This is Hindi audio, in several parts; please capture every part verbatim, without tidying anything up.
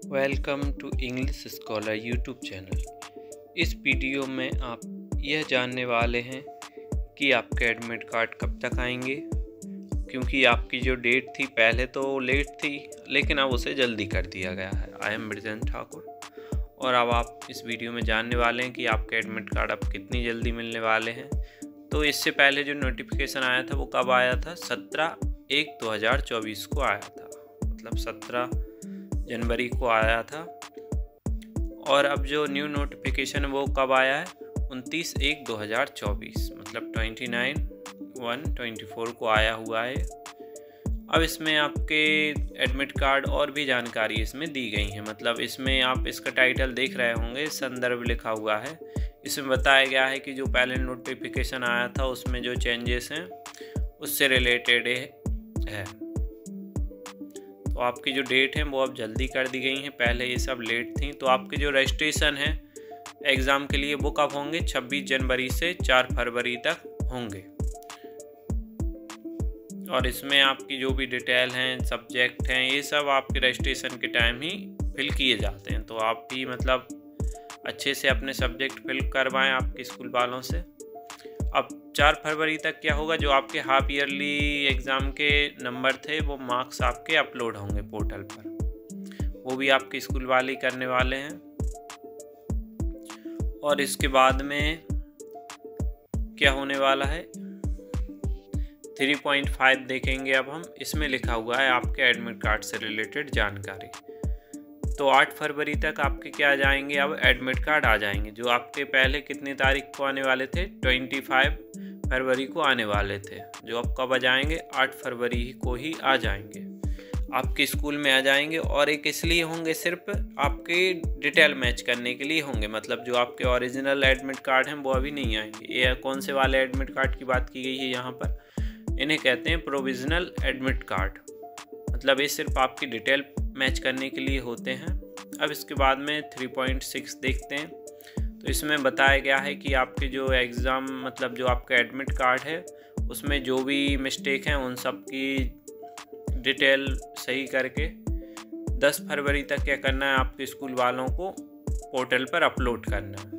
Welcome to English Scholar YouTube channel. इस वीडियो में आप यह जानने वाले हैं कि आपके एडमिट कार्ड कब तक आएंगे, क्योंकि आपकी जो डेट थी पहले तो लेट थी लेकिन अब उसे जल्दी कर दिया गया है। आई एम ब्रिजेंद्र ठाकुर और अब आप इस वीडियो में जानने वाले हैं कि आपके एडमिट कार्ड अब कितनी जल्दी मिलने वाले हैं। तो इससे पहले जो नोटिफिकेशन आया था वो कब आया था? सत्रह एक दो हज़ार चौबीस को आया था, मतलब सत्रह जनवरी को आया था। और अब जो न्यू नोटिफिकेशन है वो कब आया है? उनतीस एक दो हज़ार चौबीस, मतलब उनतीस वन चौबीस को आया हुआ है। अब इसमें आपके एडमिट कार्ड और भी जानकारी इसमें दी गई है। मतलब इसमें आप इसका टाइटल देख रहे होंगे, संदर्भ लिखा हुआ है। इसमें बताया गया है कि जो पहले नोटिफिकेशन आया था उसमें जो चेंजेस हैं उससे रिलेटेड है। तो आपकी जो डेट है वो अब जल्दी कर दी गई हैं, पहले ये सब लेट थी। तो आपके जो रजिस्ट्रेशन है एग्ज़ाम के लिए वो कब होंगे? छब्बीस जनवरी से चार फरवरी तक होंगे। और इसमें आपकी जो भी डिटेल हैं, सब्जेक्ट हैं, ये सब आपके रजिस्ट्रेशन के टाइम ही फिल किए जाते हैं। तो आप भी मतलब अच्छे से अपने सब्जेक्ट फिल करवाएं आपके स्कूल वालों से। अब चार फरवरी तक क्या होगा, जो आपके हाफ ईयरली एग्ज़ाम के नंबर थे वो मार्क्स आपके अपलोड होंगे पोर्टल पर, वो भी आपके स्कूल वाले ही करने वाले हैं। और इसके बाद में क्या होने वाला है, तीन पॉइंट पाँच देखेंगे अब हम। इसमें लिखा हुआ है आपके एडमिट कार्ड से रिलेटेड जानकारी। तो आठ फरवरी तक आपके क्या आ जाएंगे? अब एडमिट कार्ड आ जाएंगे, जो आपके पहले कितनी तारीख को आने वाले थे? पच्चीस फरवरी को आने वाले थे, जो अब कब आ जाएंगे? आठ फरवरी को ही आ जाएंगे, आपके स्कूल में आ जाएंगे। और एक इसलिए होंगे, सिर्फ आपके डिटेल मैच करने के लिए होंगे। मतलब जो आपके ओरिजिनल एडमिट कार्ड हैं वो अभी नहीं आएंगे। ये कौन से वाले एडमिट कार्ड की बात की गई है यहाँ पर? इन्हें कहते हैं प्रोविजनल एडमिट कार्ड। मतलब ये सिर्फ आपकी डिटेल मैच करने के लिए होते हैं। अब इसके बाद में तीन पॉइंट छह देखते हैं। तो इसमें बताया गया है कि आपके जो एग्ज़ाम, मतलब जो आपका एडमिट कार्ड है उसमें जो भी मिस्टेक हैं उन सब की डिटेल सही करके दस फरवरी तक क्या करना है, आपके स्कूल वालों को पोर्टल पर अपलोड करना है।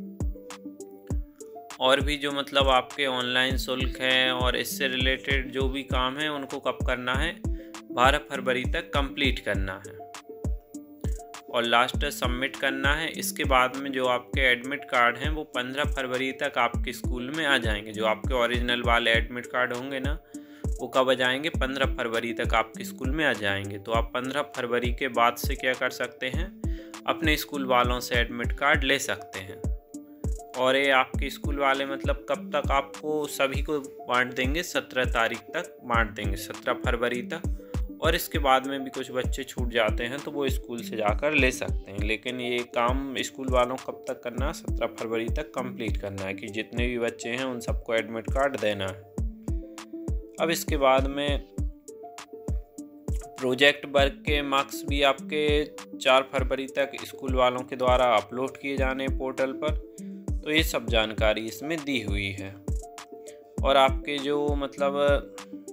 और भी जो मतलब आपके ऑनलाइन शुल्क हैं और इससे रिलेटेड जो भी काम है उनको कब करना है? बारह फरवरी तक कंप्लीट करना है और लास्ट सबमिट करना है। इसके बाद में जो आपके एडमिट कार्ड हैं वो पंद्रह फरवरी तक आपके स्कूल में आ जाएंगे। जो आपके ओरिजिनल वाले एडमिट कार्ड होंगे ना, वो कब आ जाएंगे? पंद्रह फरवरी तक आपके स्कूल में आ जाएंगे। तो आप पंद्रह फरवरी के बाद से क्या कर सकते हैं, अपने स्कूल वालों से एडमिट कार्ड ले सकते हैं। और ये आपके स्कूल वाले मतलब कब तक आपको सभी को बांट देंगे? सत्रह तारीख तक बांट देंगे, सत्रह फरवरी तक। और इसके बाद में भी कुछ बच्चे छूट जाते हैं तो वो स्कूल से जाकर ले सकते हैं। लेकिन ये काम स्कूल वालों कब तक करना है? सत्रह फरवरी तक कंप्लीट करना है कि जितने भी बच्चे हैं उन सबको एडमिट कार्ड देना है। अब इसके बाद में प्रोजेक्ट वर्क के मार्क्स भी आपके चार फरवरी तक स्कूल वालों के द्वारा अपलोड किए जाने पोर्टल पर। तो ये सब जानकारी इसमें दी हुई है। और आपके जो मतलब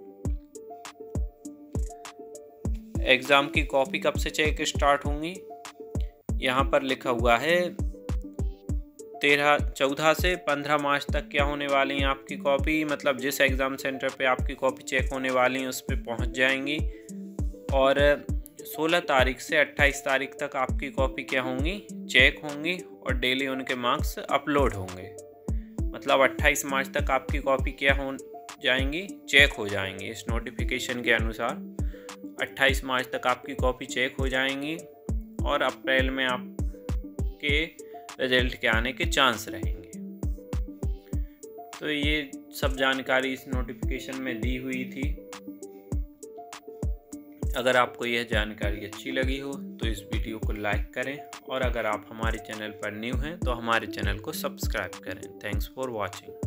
एग्ज़ाम की कॉपी कब से चेक स्टार्ट होंगी, यहाँ पर लिखा हुआ है तेरह चौदह से पंद्रह मार्च तक क्या होने वाली हैं आपकी कॉपी। मतलब जिस एग्ज़ाम सेंटर पे आपकी कॉपी चेक होने वाली हैं उस पर पहुँच जाएंगी। और सोलह तारीख से अट्ठाईस तारीख तक आपकी कॉपी क्या होंगी? चेक होंगी और डेली उनके मार्क्स अपलोड होंगे। मतलब अट्ठाईस मार्च तक आपकी कॉपी क्या हो जाएंगी? चेक हो जाएंगी। इस नोटिफिकेशन के अनुसार अट्ठाईस मार्च तक आपकी कॉपी चेक हो जाएंगी और अप्रैल में आपके रिजल्ट के आने के चांस रहेंगे। तो ये सब जानकारी इस नोटिफिकेशन में दी हुई थी। अगर आपको यह जानकारी अच्छी लगी हो तो इस वीडियो को लाइक करें और अगर आप हमारे चैनल पर न्यू हैं तो हमारे चैनल को सब्सक्राइब करें। Thanks for watching.